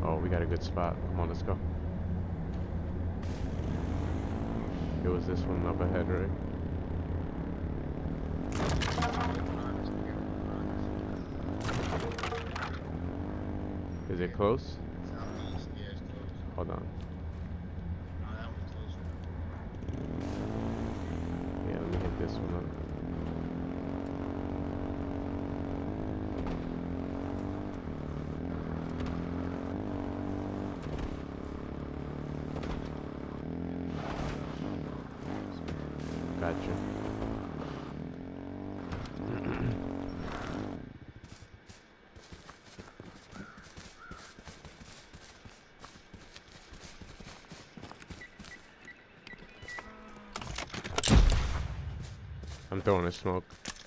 Oh, we got a good spot. Come on, let's go. It was this one up ahead, right? Is it close? Southeast, yeah, it's close. Hold on. No, that one's closer. Yeah, let me hit this one up. Gotcha. I'm throwing a smoke.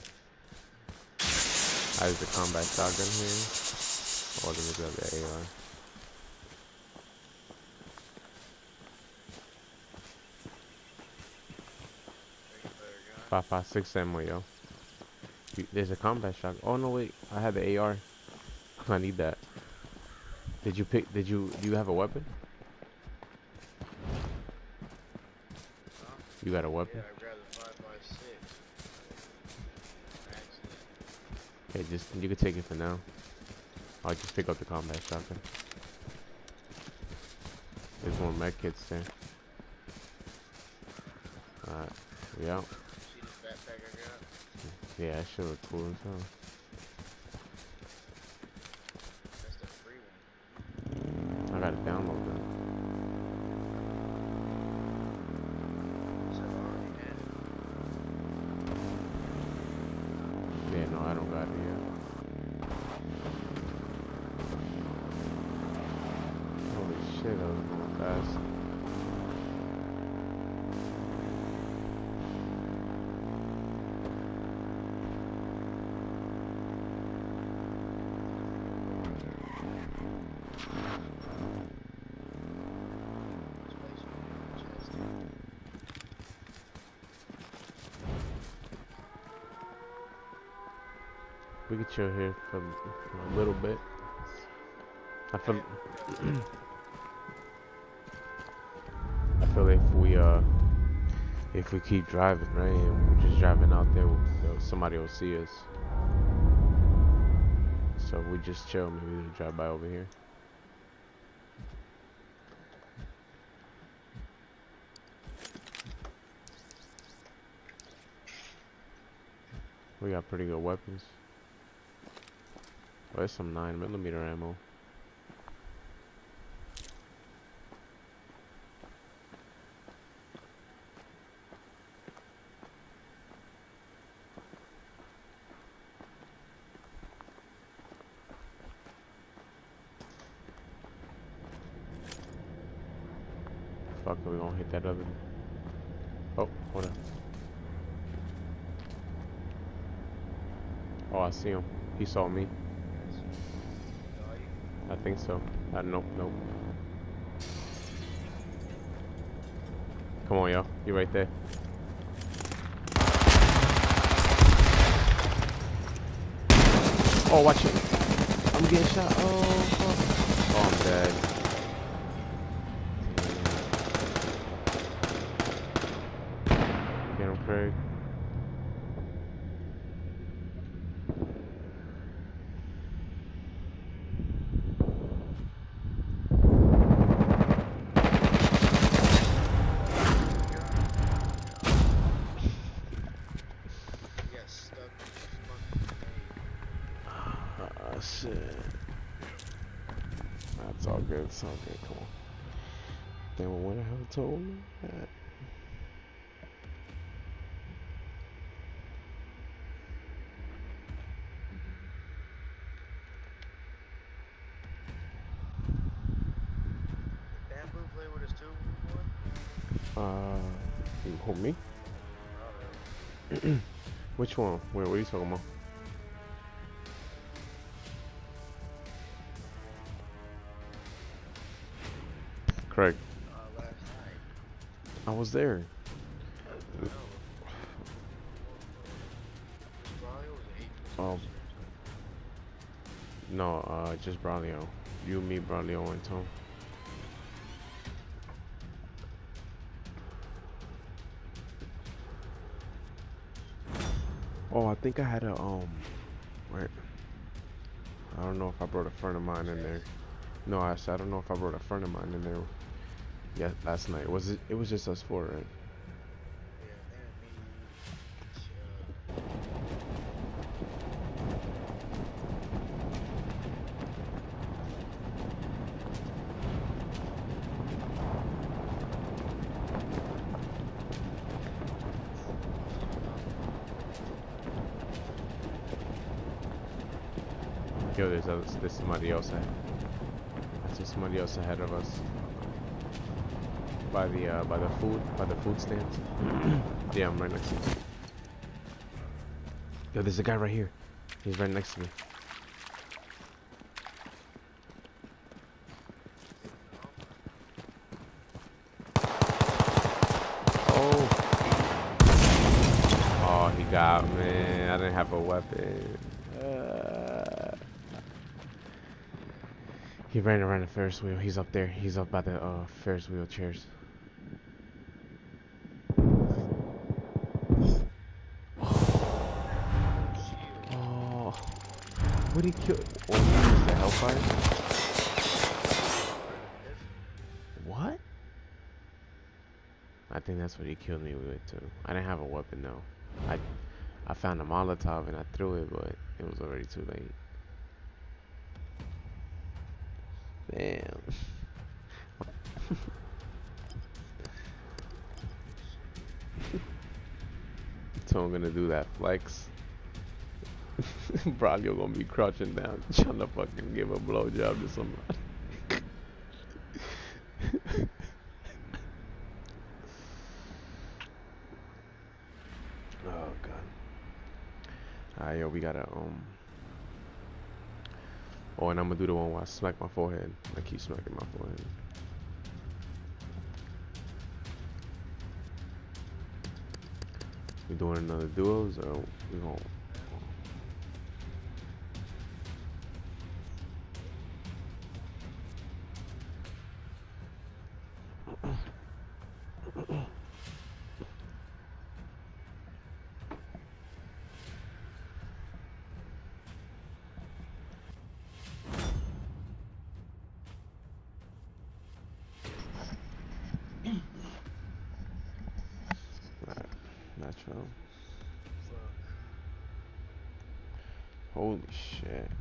How's the combat shotgun here? Oh, let me grab the AR. Make a better gun. 5.56 ammo, yo. There's a combat shotgun. Oh no, wait. I had the AR. I need that. Did you pick? Do you have a weapon? Huh? You got a weapon? Yeah, I grabbed the 5.56. Accident. Okay, just you can take it for now. I'll just pick up the combat shotgun. There's more med kits there. Alright, we out. See this backpack I got? Yeah, that shit look cool as hell. That's the free one. I gotta download that. So I already had it. Yeah, no, I don't got it yet. Holy shit, that was going fast. Space chest. We could chill here for a little bit. I feel I feel if we keep driving, right, and we're just driving out there, somebody will see us. So if we just chill, maybe we'll drive by over here. We got pretty good weapons. Oh, there's some 9mm ammo. Fuck it, we gonna hit that other. Oh, hold on. Oh, I see him. He saw me. Saw you? I think so. Nope, nope. Come on, yo. You right there. Oh, watch it. I'm getting shot. Oh, fuck. Oh, I'm dead. Get him, Craig. You got stuck in this fucking cave. Shit. That's all good. It's all good. Come on. Damn, what the hell told me that? Bamboo play with us too before? Who, me? Alright. Which one? Where? What are you talking about? Craig. Last night. I was there. No. Braulio was 8. No, just Braulio. You, me, Braulio, and Tom. Oh, I think I had a wait. I don't know if I brought a friend of mine in there. No, I said I don't know if I brought a friend of mine in there. Yeah, last night. Was it? It was just us four, right? Yo, there's somebody else ahead. I see somebody else ahead of us. By the food stands. Yeah, I'm right next to you. Yo, there's a guy right here. He's right next to me. Oh. Oh, he got me. I didn't have a weapon. He ran around the Ferris wheel. He's up there. He's up by the Ferris wheel chairs. Oh, what did he kill? Oh, he used the hellfire. What? I think that's what he killed me with too. I didn't have a weapon though. I found a Molotov and I threw it, but it was already too late. Damn. So I'm gonna do that flex. Probably you're gonna be crouching down trying to fucking give a blowjob to somebody. Oh god. Alright, yo, we gotta oh, and I'm gonna do the one where I smack my forehead. I keep smacking my forehead. We doing another duos or we gonna natural. Holy shit.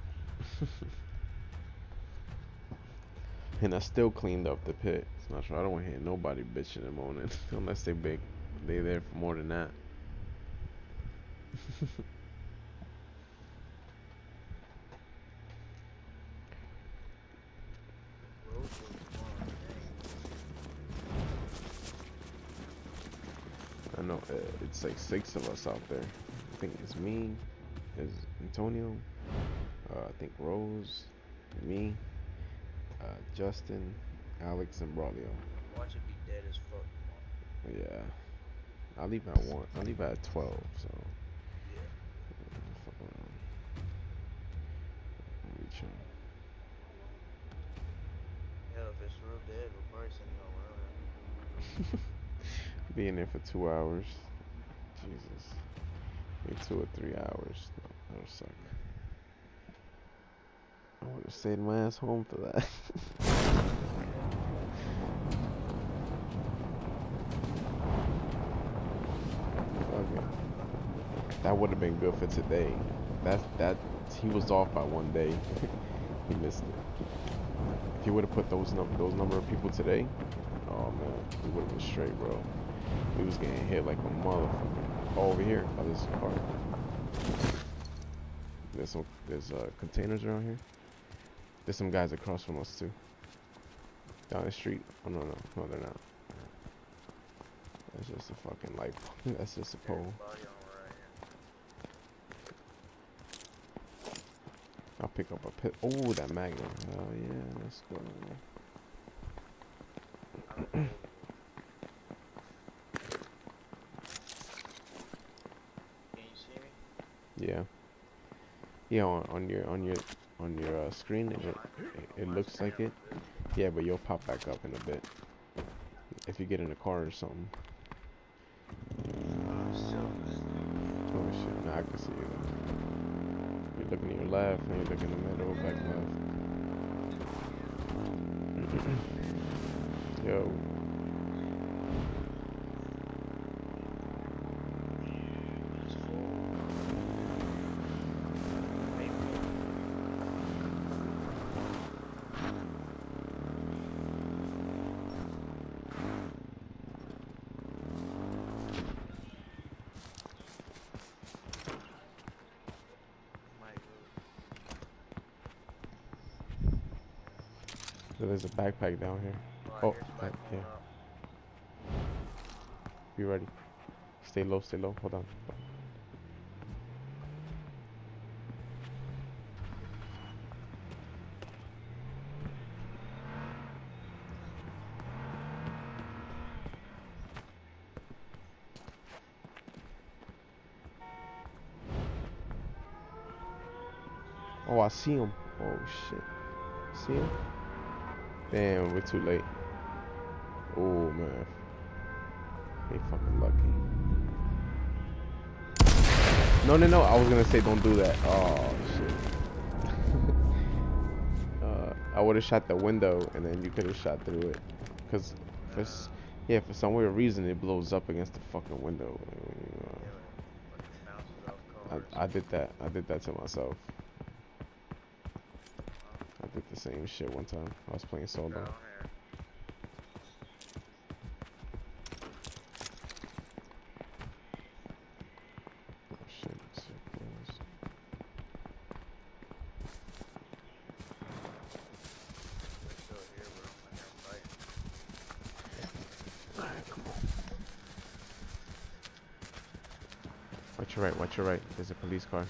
And I still cleaned up the pit. It's not true. I don't want to hear nobody bitching in the morning unless they big. They there for more than that. I know it's like 6 of us out there. I think it's me, it's Antonio, I think Rose, me, Justin, Alex, and Braulio. Watch it be dead as fuck. Yeah, I leave at 1. I leave at 12. So. Yeah. Fuck around. Reach him. Hell, if it's real dead, we'll probably send you around. Being there for 2 hours. Jesus. Maybe 2 or 3 hours. No, that would suck. I would have stayed my ass home for that. Okay. That would have been good for today. That he was off by 1 day. He missed it. If he would have put those number of people today, oh man, we would have been straight, bro. We was getting hit like a motherfucker. Oh, over here, by this car. There's containers around here. There's some guys across from us too. Down the street. Oh no, they're not. That's just a fucking light. That's just a pole. I'll pick up a pit. Oh, that Magnum. Oh yeah, let's go. Can you see me? Yeah. Yeah, on your on your screen, and it My looks screen like it. looks good. Yeah, but you'll pop back up in a bit if you get in a car or something. Still listening. Oh shit, nah, I can see you. You're looking to your left, and you're looking in the middle, back left. Yo. It's full. Hey, Mike, So there's a backpack down here. oh, I Oh, hear somebody yeah. pulling up. Be ready. Stay low, stay low. Hold on. Oh, I see him. Oh shit. See him? Damn, we're too late. Oh man. They fucking lucky. No, no, no. I was gonna say don't do that. Oh shit. I would have shot the window and then you could have shot through it. Cause for yeah, for some weird reason it blows up against the fucking window. Yeah, like it bounces off cars. I did that. I did that to myself. Wow. I did the same shit one time. I was playing solo. Down here. Oh shit. So close. They're still here, but I'm like, I'm fighting. Alright, come on. Watch your right, watch your right. There's a police car.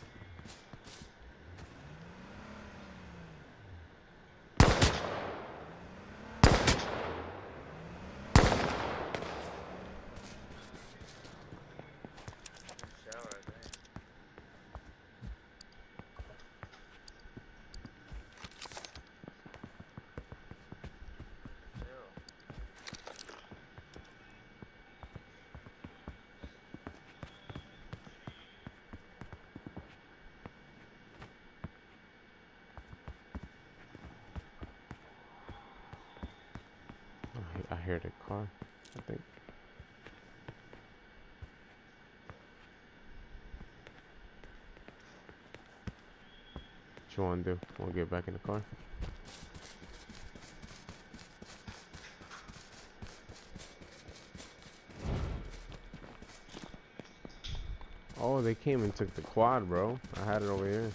Shower, I think. Chill. I hear the car, I think. What you wanna do? Wanna get back in the car? Oh, they came and took the quad, bro. I had it over here.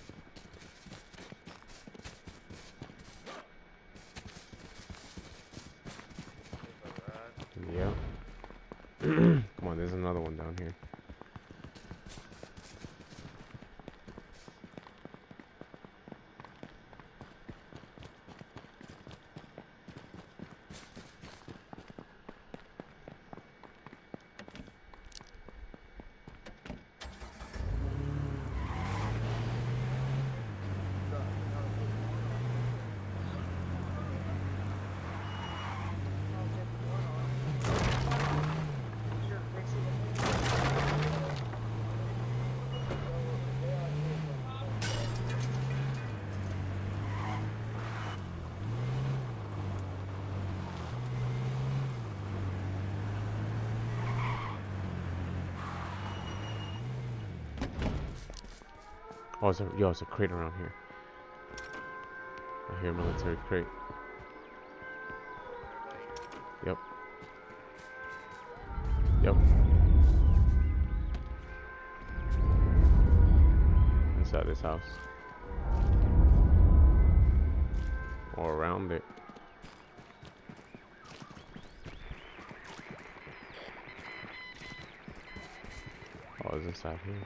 It's alright. Yep. Come on, there's another one down here. Oh, it's a crate around here. I hear a military crate. Yep. Yep. Inside this house. Or around it. Oh, it's inside here.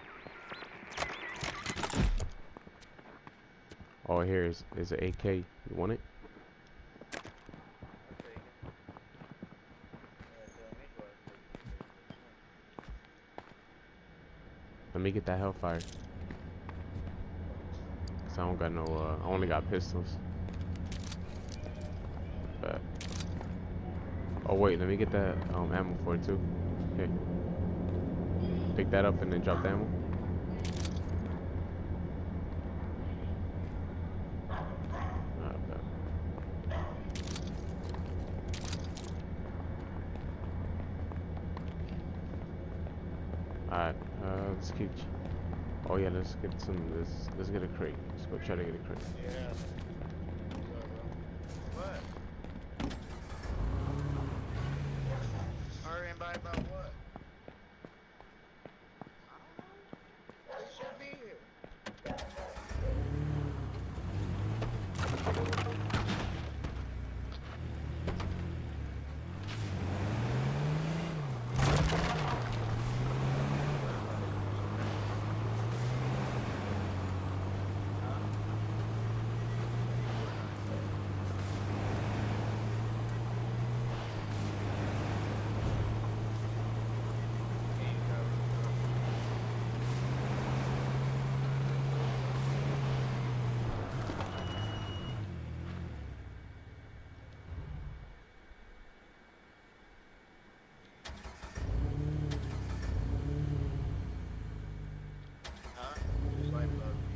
Oh, here is an AK. You want it? I'll take it. Yeah, tell me twice. Let me get that Hellfire. Cause I don't got no, I only got pistols. But, oh wait, let me get that ammo for it too. Okay. Pick that up and then drop the ammo. Alright, let's keep. Oh yeah, let's get some. Let's get a crate. Let's go try to get a crate. Yeah. What? Hurry and buy about what? I don't know. They should be here. Just like love me.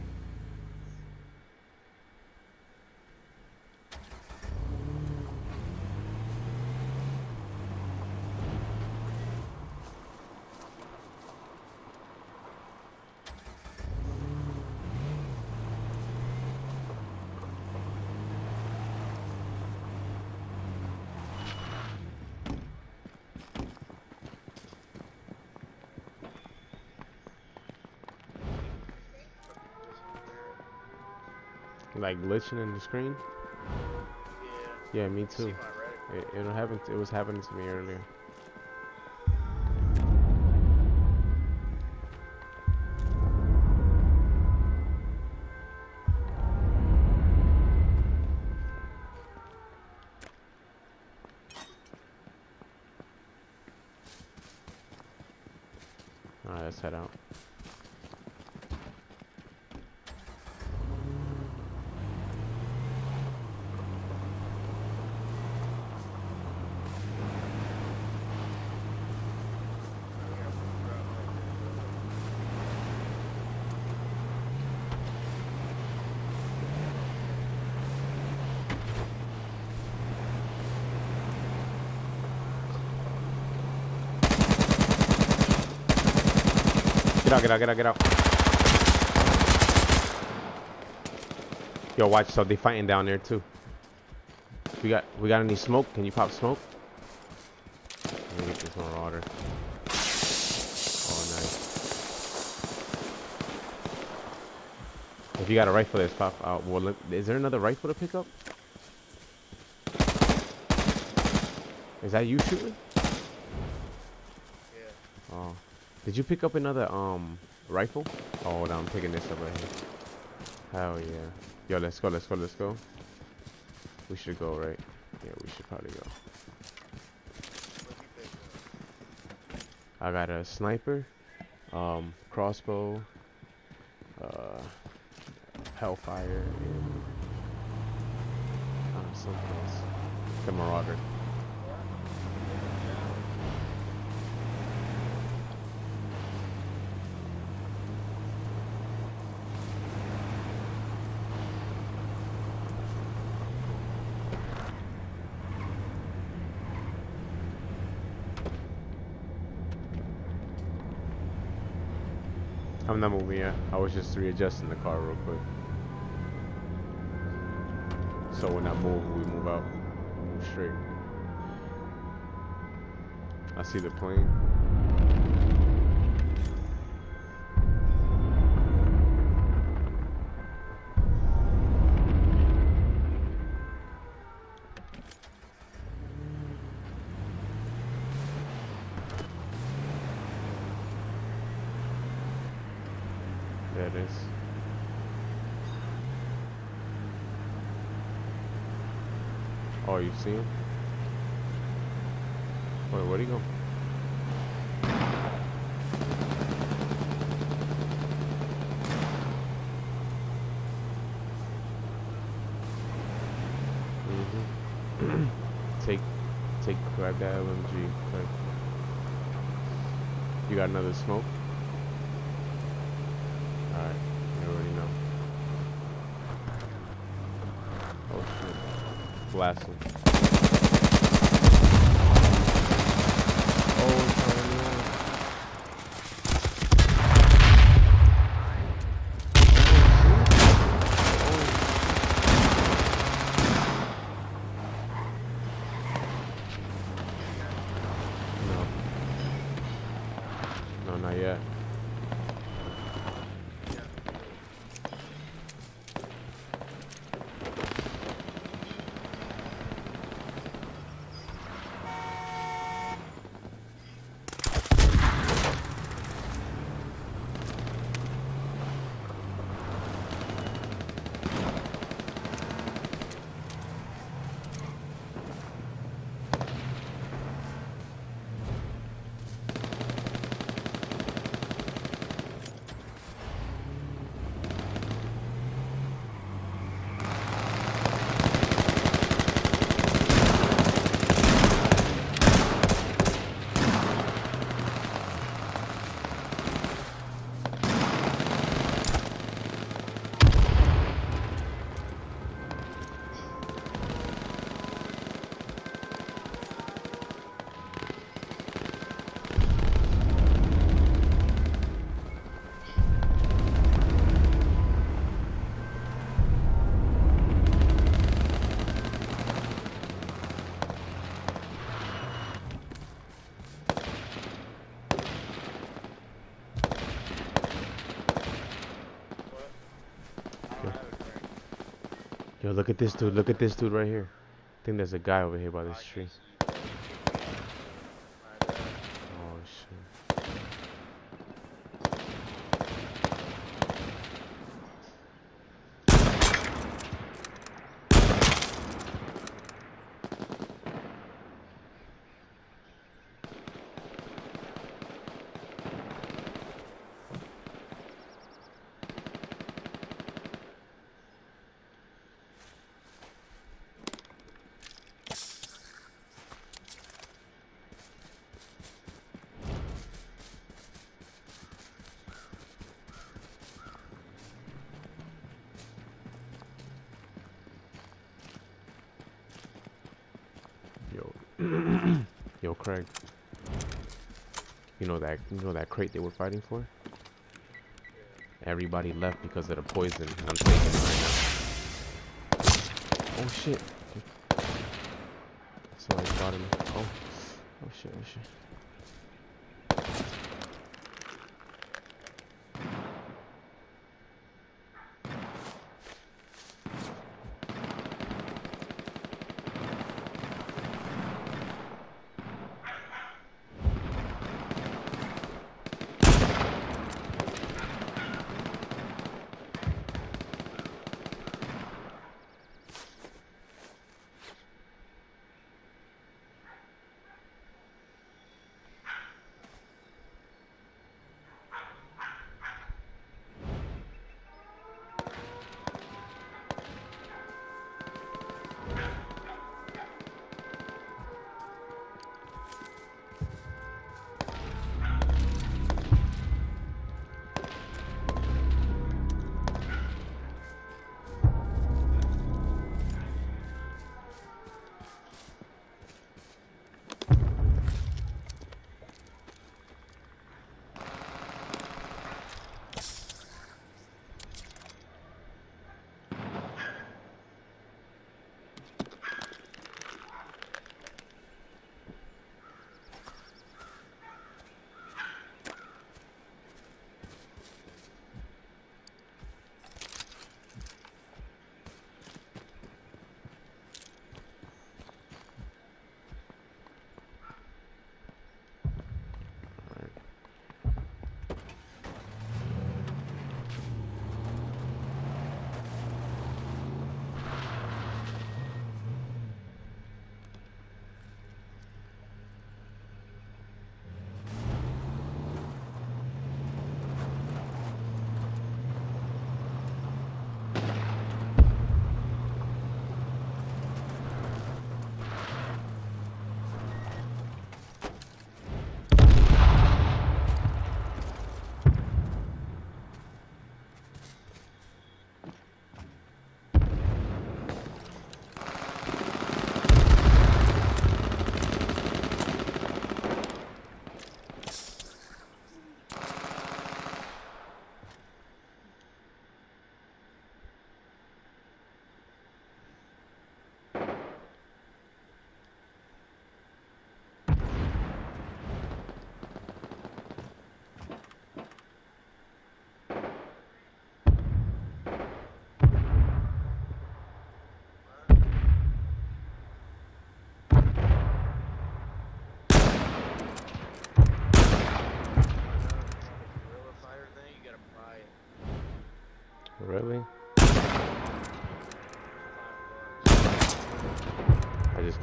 Like glitching in the screen. Yeah. Yeah, me See too. my red? It'll happen. It was happening to me earlier. All right, let's head out. Get out. Yo, watch, so they fighting down there too. We got any smoke? Can you pop smoke? Let me get this Marauder. Oh, nice. If you got a rifle, let's pop out. Well, is there another rifle to pick up? Is that you shooting? Yeah. Oh. Did you pick up another rifle? Oh, hold on, I'm picking this up right here. Hell yeah. Yo, let's go. We should go, right? Yeah, we should probably go. What you pick up? I got a sniper, crossbow, Hellfire, and something else. The Marauder. I'm not moving yet. I was just readjusting the car real quick. So when I move, we move out. Move straight. I see the plane. There it is. Oh, you see him? Wait, where'd he go? Take, grab that LMG. Okay. You got another smoke? Alright, you already know. Oh shit. Blast him. Oh, no, not yet. Yo, look at this dude. Look at this dude right here. I think there's a guy over here by this tree. Oh, shit. Yo, Craig. You know that crate they were fighting for? Everybody left because of the poison. I'm taking it right now. Oh shit. Somebody spotted me. Oh shit, oh shit.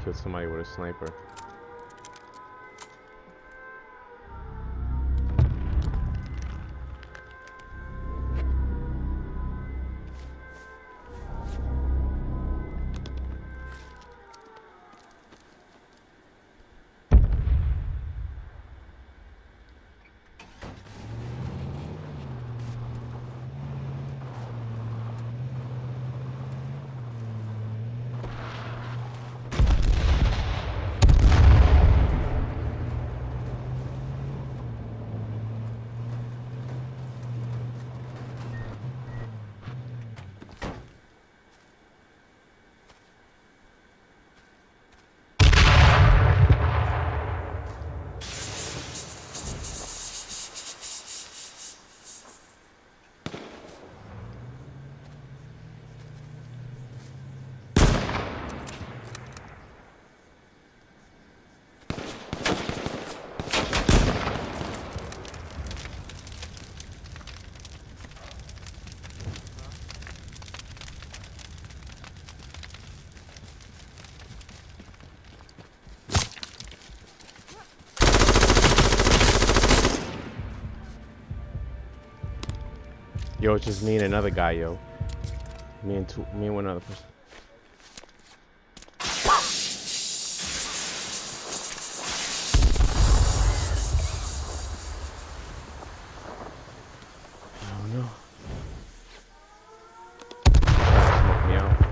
killed somebody with a sniper. Yo, it's just me and another guy, yo. Me and one other person. I don't know. Trying to smoke me out.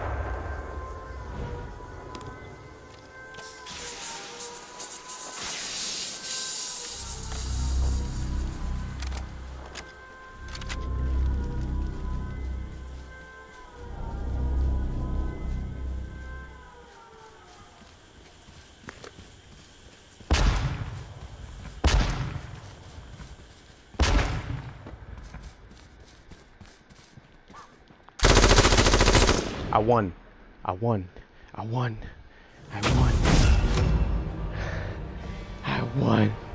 I won. I won. I won. I won. I won.